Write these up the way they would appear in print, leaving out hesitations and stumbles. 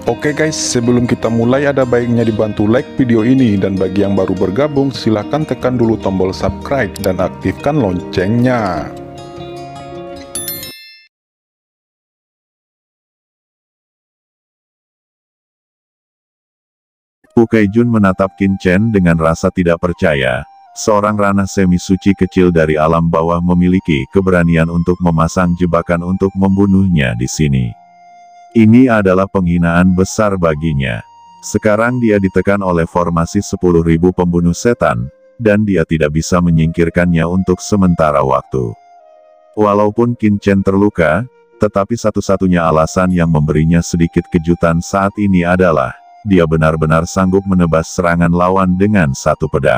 Oke guys, sebelum kita mulai ada baiknya dibantu like video ini, dan bagi yang baru bergabung silahkan tekan dulu tombol subscribe dan aktifkan loncengnya. Pu Kaijun menatap Qin Chen dengan rasa tidak percaya. Seorang ranah semi suci kecil dari alam bawah memiliki keberanian untuk memasang jebakan untuk membunuhnya di sini. Ini adalah penghinaan besar baginya. Sekarang dia ditekan oleh formasi 10.000 pembunuh setan, dan dia tidak bisa menyingkirkannya untuk sementara waktu. Walaupun Qin Chen terluka, tetapi satu-satunya alasan yang memberinya sedikit kejutan saat ini adalah, dia benar-benar sanggup menebas serangan lawan dengan satu pedang.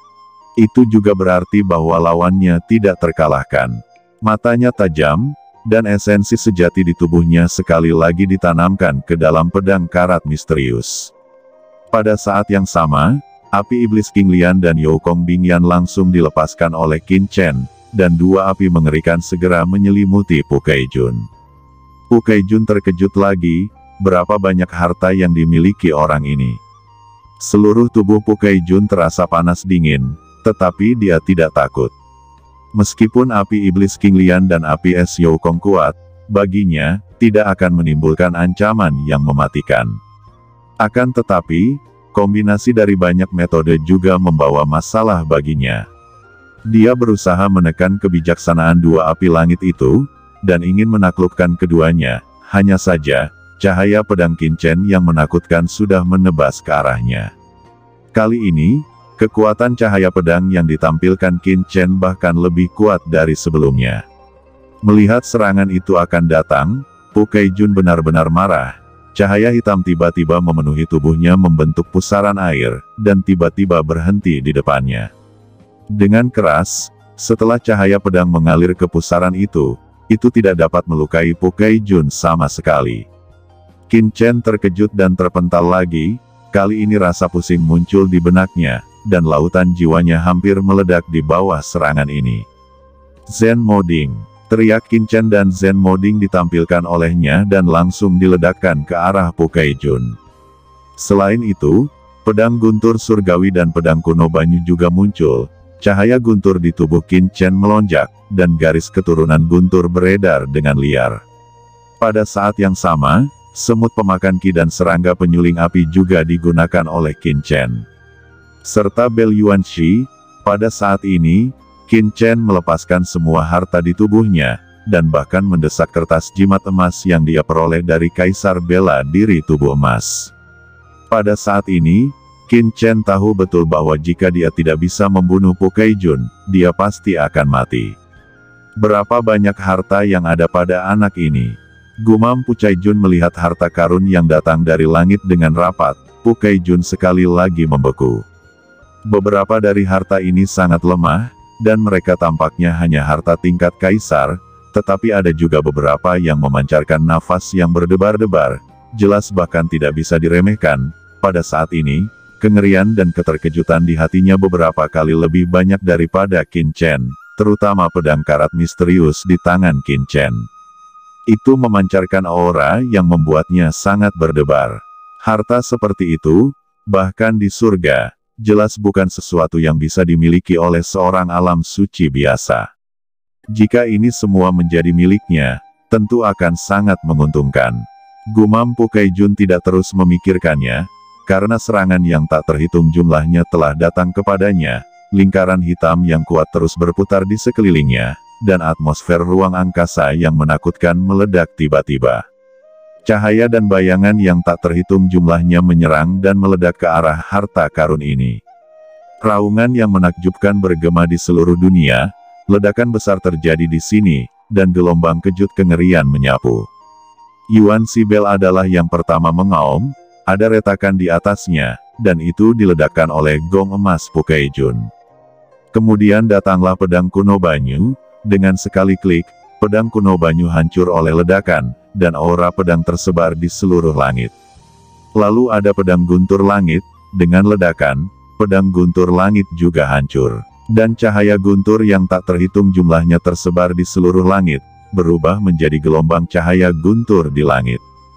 Itu juga berarti bahwa lawannya tidak terkalahkan. Matanya tajam, dan esensi sejati di tubuhnya sekali lagi ditanamkan ke dalam pedang karat misterius. Pada saat yang sama, api iblis King Lian dan Youkong Bingyan langsung dilepaskan oleh Qin Chen, dan dua api mengerikan segera menyelimuti Pu Kaijun. Pu Kaijun terkejut lagi, berapa banyak harta yang dimiliki orang ini. Seluruh tubuh Pu Kaijun terasa panas dingin, tetapi dia tidak takut. Meskipun api iblis King Lian dan api es Youkong kuat, baginya, tidak akan menimbulkan ancaman yang mematikan. Akan tetapi, kombinasi dari banyak metode juga membawa masalah baginya. Dia berusaha menekan kebijaksanaan dua api langit itu, dan ingin menaklukkan keduanya, hanya saja, cahaya pedang Qin Chen yang menakutkan sudah menebas ke arahnya. Kali ini, kekuatan cahaya pedang yang ditampilkan Qin Chen bahkan lebih kuat dari sebelumnya. Melihat serangan itu akan datang, Pu Kaijun benar-benar marah. Cahaya hitam tiba-tiba memenuhi tubuhnya membentuk pusaran air, dan tiba-tiba berhenti di depannya. Dengan keras, setelah cahaya pedang mengalir ke pusaran itu tidak dapat melukai Pu Kaijun sama sekali. Qin Chen terkejut dan terpental lagi, kali ini rasa pusing muncul di benaknya, dan lautan jiwanya hampir meledak di bawah serangan ini. Zen Moding, teriak Qin Chen dan Zen Moding ditampilkan olehnya dan langsung diledakkan ke arah Pu Kaijun. Selain itu, pedang guntur surgawi dan pedang kuno banyu juga muncul, cahaya guntur di tubuh Qin Chen melonjak, dan garis keturunan guntur beredar dengan liar. Pada saat yang sama, semut pemakan ki dan serangga penyuling api juga digunakan oleh Qin Chen. Serta Bel Yuan Shi, pada saat ini, Qin Chen melepaskan semua harta di tubuhnya, dan bahkan mendesak kertas jimat emas yang dia peroleh dari Kaisar Bela Diri Tubuh Emas. Pada saat ini, Qin Chen tahu betul bahwa jika dia tidak bisa membunuh Pu Kaijun, dia pasti akan mati. Berapa banyak harta yang ada pada anak ini? Gumam Pu Kaijun melihat harta karun yang datang dari langit dengan rapat, Pu Kaijun sekali lagi membeku. Beberapa dari harta ini sangat lemah, dan mereka tampaknya hanya harta tingkat kaisar, tetapi ada juga beberapa yang memancarkan nafas yang berdebar-debar, jelas bahkan tidak bisa diremehkan. Pada saat ini, kengerian dan keterkejutan di hatinya beberapa kali lebih banyak daripada Qin Chen, terutama pedang karat misterius di tangan Qin Chen. Itu memancarkan aura yang membuatnya sangat berdebar. Harta seperti itu, bahkan di surga, jelas bukan sesuatu yang bisa dimiliki oleh seorang alam suci biasa. Jika ini semua menjadi miliknya, tentu akan sangat menguntungkan. Gumam Pu Kaijun tidak terus memikirkannya, karena serangan yang tak terhitung jumlahnya telah datang kepadanya, lingkaran hitam yang kuat terus berputar di sekelilingnya, dan atmosfer ruang angkasa yang menakutkan meledak tiba-tiba. Cahaya dan bayangan yang tak terhitung jumlahnya menyerang dan meledak ke arah harta karun ini. Raungan yang menakjubkan bergema di seluruh dunia, ledakan besar terjadi di sini, dan gelombang kejut kengerian menyapu. Yuan Sibel adalah yang pertama mengaum, ada retakan di atasnya, dan itu diledakkan oleh gong emas Pu Kaijun. Kemudian datanglah pedang kuno banyu, dengan sekali klik, pedang kuno banyu hancur oleh ledakan, dan aura pedang tersebar di seluruh langit. Lalu ada pedang guntur langit, dengan ledakan, pedang guntur langit juga hancur. Dan cahaya guntur yang tak terhitung jumlahnya tersebar di seluruh langit, berubah menjadi gelombang cahaya guntur di langit.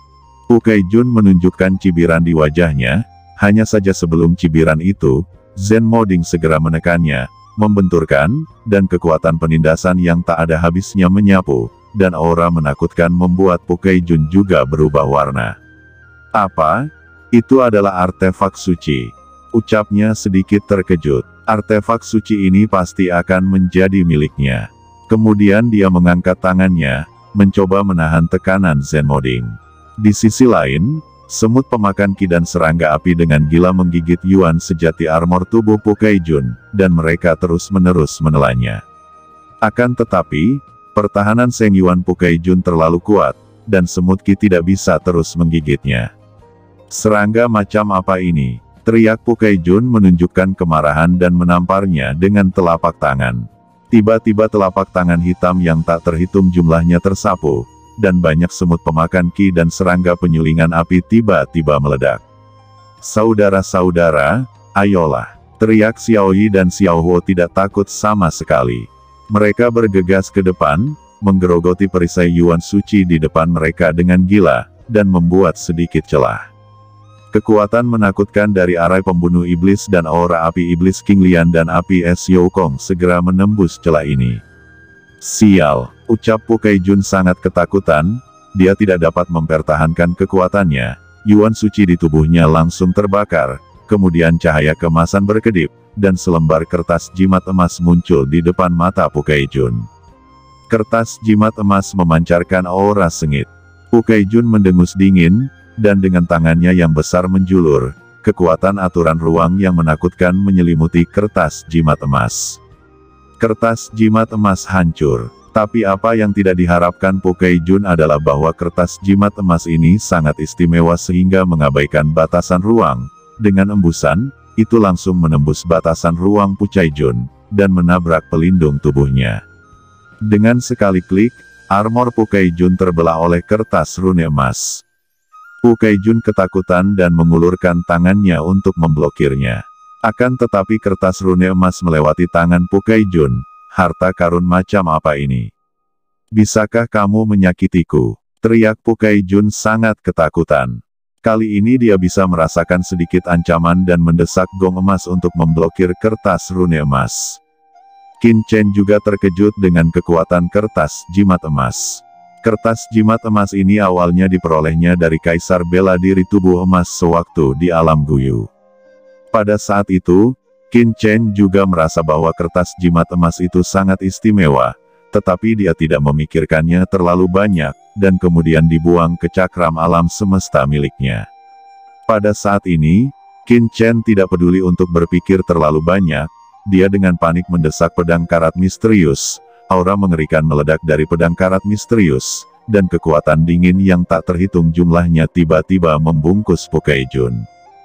Pukai Jun menunjukkan cibiran di wajahnya, hanya saja sebelum cibiran itu, Zen Moding segera menekannya, membenturkan, dan kekuatan penindasan yang tak ada habisnya menyapu, dan aura menakutkan membuat Pukai Jun juga berubah warna. Apa? Itu adalah artefak suci. Ucapnya sedikit terkejut. Artefak suci ini pasti akan menjadi miliknya. Kemudian dia mengangkat tangannya, mencoba menahan tekanan Zen Moding. Di sisi lain, semut pemakan ki dan serangga api dengan gila menggigit Yuan sejati armor tubuh Pukai Jun, dan mereka terus-menerus menelannya. Akan tetapi, pertahanan Seng Yuan Pukai Jun terlalu kuat, dan semut ki tidak bisa terus menggigitnya. Serangga macam apa ini? Teriak Pukai Jun menunjukkan kemarahan dan menamparnya dengan telapak tangan. Tiba-tiba telapak tangan hitam yang tak terhitung jumlahnya tersapu, dan banyak semut pemakan ki dan serangga penyulingan api tiba-tiba meledak. Saudara-saudara, ayolah! Teriak Xiao Yi dan Xiao Huo tidak takut sama sekali. Mereka bergegas ke depan, menggerogoti perisai Yuan suci di depan mereka dengan gila, dan membuat sedikit celah. Kekuatan menakutkan dari arai pembunuh iblis dan aura api iblis King Lian dan api es Youkong segera menembus celah ini. Sial, ucap Pukai Jun sangat ketakutan, dia tidak dapat mempertahankan kekuatannya, Yuan suci di tubuhnya langsung terbakar, kemudian cahaya kemasan berkedip, dan selembar kertas jimat emas muncul di depan mata Pukai Jun. Kertas jimat emas memancarkan aura sengit. Pukai Jun mendengus dingin, dan dengan tangannya yang besar menjulur, kekuatan aturan ruang yang menakutkan menyelimuti kertas jimat emas. Kertas jimat emas hancur, tapi apa yang tidak diharapkan Pukai Jun adalah bahwa kertas jimat emas ini sangat istimewa sehingga mengabaikan batasan ruang. Dengan embusan, itu langsung menembus batasan ruang Pukai Jun, dan menabrak pelindung tubuhnya. Dengan sekali klik, armor Pukai Jun terbelah oleh kertas rune emas. Pukai Jun ketakutan dan mengulurkan tangannya untuk memblokirnya. Akan tetapi kertas rune emas melewati tangan Pukai Jun. Harta karun macam apa ini? Bisakah kamu menyakitiku? Teriak Pukai Jun sangat ketakutan. Kali ini dia bisa merasakan sedikit ancaman dan mendesak gong emas untuk memblokir kertas rune emas. Qin Chen juga terkejut dengan kekuatan kertas jimat emas. Kertas jimat emas ini awalnya diperolehnya dari Kaisar Bela Diri Tubuh Emas sewaktu di alam Guyu. Pada saat itu, Qin Chen juga merasa bahwa kertas jimat emas itu sangat istimewa, tetapi dia tidak memikirkannya terlalu banyak, dan kemudian dibuang ke cakram alam semesta miliknya. Pada saat ini, Qin Chen tidak peduli untuk berpikir terlalu banyak, dia dengan panik mendesak pedang karat misterius. Aura mengerikan meledak dari pedang karat misterius, dan kekuatan dingin yang tak terhitung jumlahnya tiba-tiba membungkus Pukai Jun.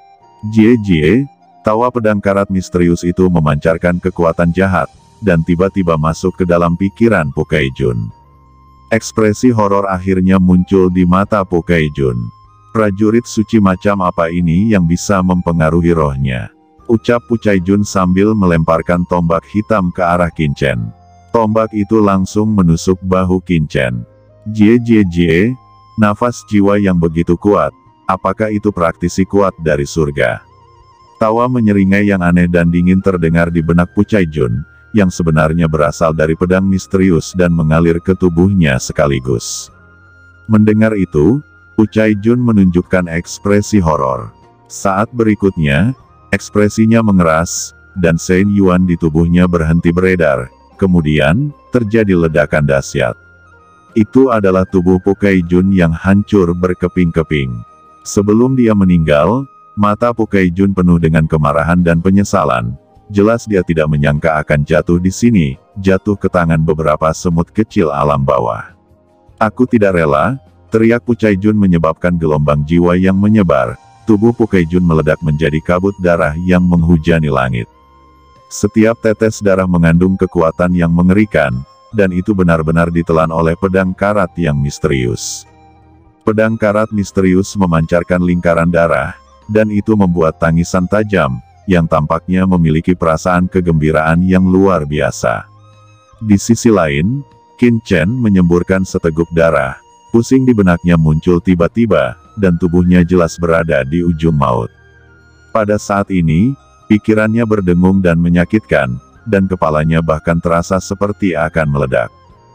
Jie, tawa pedang karat misterius itu memancarkan kekuatan jahat, dan tiba-tiba masuk ke dalam pikiran Pukai Jun. Ekspresi horor akhirnya muncul di mata Pukai Jun. Prajurit suci macam apa ini yang bisa mempengaruhi rohnya? Ucap Pukai Jun sambil melemparkan tombak hitam ke arah Qin Chen. Tombak itu langsung menusuk bahu Qin Chen. Jie, nafas jiwa yang begitu kuat, apakah itu praktisi kuat dari surga? Tawa menyeringai yang aneh dan dingin terdengar di benak Pukai Jun, yang sebenarnya berasal dari pedang misterius dan mengalir ke tubuhnya sekaligus. Mendengar itu, Pukai Jun menunjukkan ekspresi horor. Saat berikutnya, ekspresinya mengeras, dan Shen Yuan di tubuhnya berhenti beredar. Kemudian, terjadi ledakan dahsyat. Itu adalah tubuh Pukai Jun yang hancur berkeping-keping. Sebelum dia meninggal, mata Pukai Jun penuh dengan kemarahan dan penyesalan. Jelas dia tidak menyangka akan jatuh di sini, jatuh ke tangan beberapa semut kecil alam bawah. Aku tidak rela, teriak Pukai Jun menyebabkan gelombang jiwa yang menyebar. Tubuh Pukai Jun meledak menjadi kabut darah yang menghujani langit. Setiap tetes darah mengandung kekuatan yang mengerikan, dan itu benar-benar ditelan oleh pedang karat yang misterius. Pedang karat misterius memancarkan lingkaran darah, dan itu membuat tangisan tajam, yang tampaknya memiliki perasaan kegembiraan yang luar biasa. Di sisi lain, Qin Chen menyemburkan seteguk darah, pusing di benaknya muncul tiba-tiba, dan tubuhnya jelas berada di ujung maut. Pada saat ini, pikirannya berdengung dan menyakitkan, dan kepalanya bahkan terasa seperti akan meledak.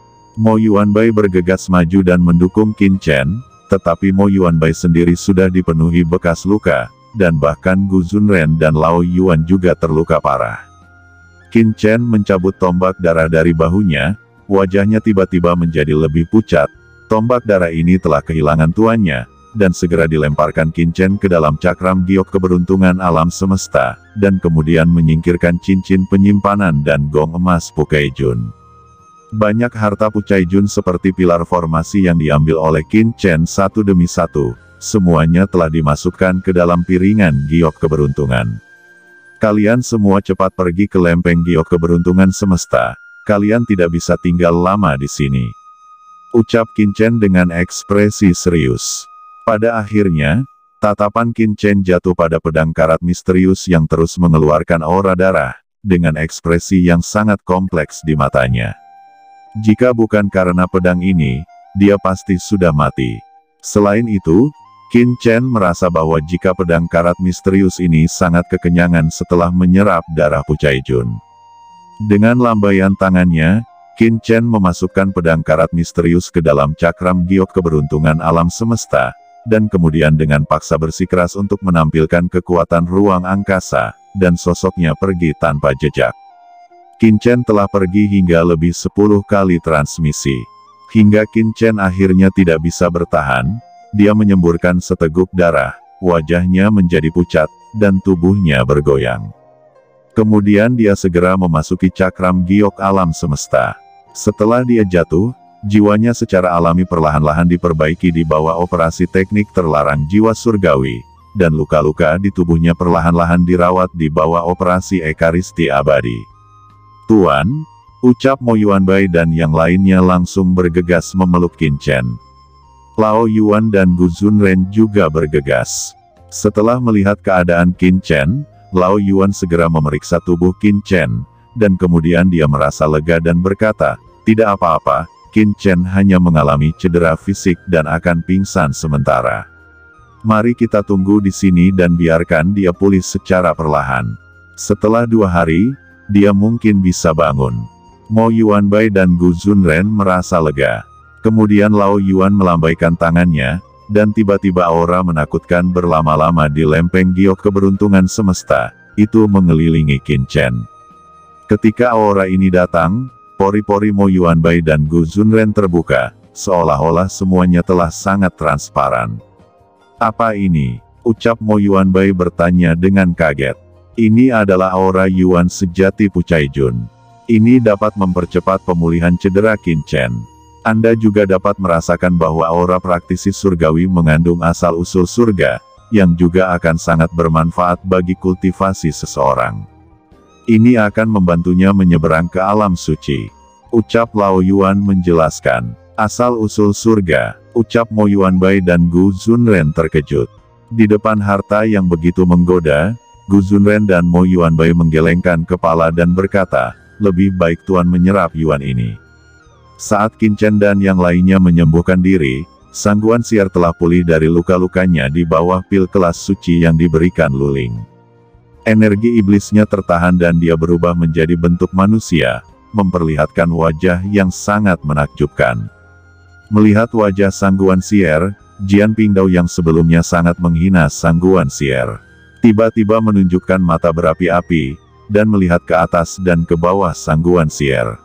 Mo Yuanbai bergegas maju dan mendukung Qin Chen, tetapi Mo Yuanbai sendiri sudah dipenuhi bekas luka, dan bahkan Gu Zunren dan Lao Yuan juga terluka parah. Qin Chen mencabut tombak darah dari bahunya, wajahnya tiba-tiba menjadi lebih pucat. Tombak darah ini telah kehilangan tuannya, dan segera dilemparkan Qin Chen ke dalam cakram giok keberuntungan alam semesta, dan kemudian menyingkirkan cincin penyimpanan dan gong emas Pukai Jun. Banyak harta Pucai Jun seperti pilar formasi yang diambil oleh Qin Chen satu demi satu, semuanya telah dimasukkan ke dalam piringan giok keberuntungan. Kalian semua cepat pergi ke lempeng giok keberuntungan semesta, kalian tidak bisa tinggal lama di sini, ucap Qin Chen dengan ekspresi serius. Pada akhirnya, tatapan Qin Chen jatuh pada pedang karat misterius yang terus mengeluarkan aura darah, dengan ekspresi yang sangat kompleks di matanya. Jika bukan karena pedang ini, dia pasti sudah mati. Selain itu, Qin Chen merasa bahwa jika pedang karat misterius ini sangat kekenyangan setelah menyerap darah Pucai Jun. Dengan lambaian tangannya, Qin Chen memasukkan pedang karat misterius ke dalam cakram giok keberuntungan alam semesta, dan kemudian dengan paksa bersikeras untuk menampilkan kekuatan ruang angkasa, dan sosoknya pergi tanpa jejak. Qin Chen telah pergi hingga lebih 10 kali transmisi. Hingga Qin Chen akhirnya tidak bisa bertahan, dia menyemburkan seteguk darah, wajahnya menjadi pucat, dan tubuhnya bergoyang. Kemudian dia segera memasuki cakram giok alam semesta. Setelah dia jatuh, jiwanya secara alami perlahan-lahan diperbaiki di bawah operasi teknik terlarang jiwa surgawi, dan luka-luka di tubuhnya perlahan-lahan dirawat di bawah operasi ekaristi abadi. Tuan, ucap Mo Yuanbai dan yang lainnya langsung bergegas memeluk Qin Chen. Lao Yuan dan Gu Zunren juga bergegas. Setelah melihat keadaan Qin Chen, Lao Yuan segera memeriksa tubuh Qin Chen, dan kemudian dia merasa lega dan berkata, "Tidak apa-apa, Qin Chen hanya mengalami cedera fisik dan akan pingsan sementara. Mari kita tunggu di sini dan biarkan dia pulih secara perlahan. Setelah 2 hari, dia mungkin bisa bangun." Mo Yuanbai dan Gu Zunren merasa lega. Kemudian Lao Yuan melambaikan tangannya, dan tiba-tiba aura menakutkan berlama-lama di lempeng giok keberuntungan semesta, itu mengelilingi Qin Chen. Ketika aura ini datang, pori-pori Mo Yuanbai dan Gu Zunren terbuka, seolah-olah semuanya telah sangat transparan. "Apa ini?" ucap Mo Yuanbai bertanya dengan kaget. "Ini adalah aura Yuan sejati Pucai Jun. Ini dapat mempercepat pemulihan cedera Qin Chen. Anda juga dapat merasakan bahwa aura praktisi surgawi mengandung asal-usul surga, yang juga akan sangat bermanfaat bagi kultivasi seseorang. Ini akan membantunya menyeberang ke alam suci," ucap Lao Yuan menjelaskan. "Asal-usul surga," ucap Mo Yuanbai dan Gu Zunren terkejut. Di depan harta yang begitu menggoda, Gu Zunren dan Mo Yuanbai menggelengkan kepala dan berkata, "Lebih baik Tuan menyerap Yuan ini." Saat Qin Chen dan yang lainnya menyembuhkan diri, Sangguan Siar telah pulih dari luka-lukanya di bawah pil kelas suci yang diberikan Luling. Energi iblisnya tertahan dan dia berubah menjadi bentuk manusia, memperlihatkan wajah yang sangat menakjubkan. Melihat wajah Sangguan Siar, Jian Pingdao yang sebelumnya sangat menghina Sangguan Siar, tiba-tiba menunjukkan mata berapi-api, dan melihat ke atas dan ke bawah Sangguan Siar.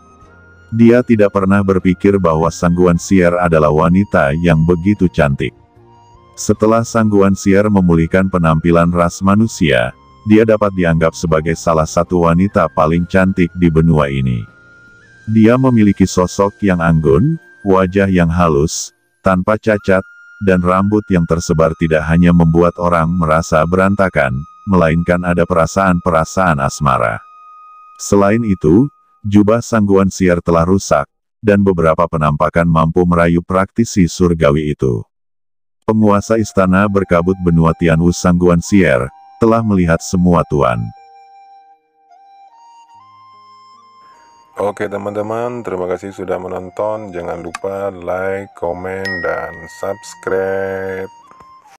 Dia tidak pernah berpikir bahwa Sangguan Siar adalah wanita yang begitu cantik. Setelah Sangguan Siar memulihkan penampilan ras manusia, dia dapat dianggap sebagai salah satu wanita paling cantik di benua ini. Dia memiliki sosok yang anggun, wajah yang halus, tanpa cacat, dan rambut yang tersebar tidak hanya membuat orang merasa berantakan, melainkan ada perasaan-perasaan asmara. Selain itu, jubah Sangguan Siar telah rusak, dan beberapa penampakan mampu merayu praktisi surgawi itu. Penguasa istana berkabut benua Tianwu Sangguan Siar, telah melihat semua Tuan. Oke teman-teman, terima kasih sudah menonton. Jangan lupa like, komen, dan subscribe.